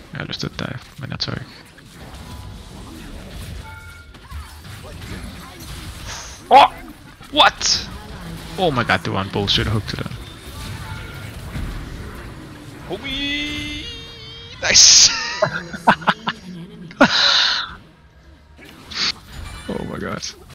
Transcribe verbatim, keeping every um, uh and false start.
Jeg har lyst til at dive, men jeg tør ikke. Oh! What? Oh my god, det var en bullshit hook til den. Homie! Nice! Oh my god.